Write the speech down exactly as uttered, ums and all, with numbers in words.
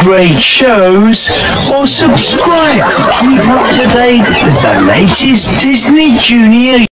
great shows, or subscribe to keep up to date with the latest Disney Junior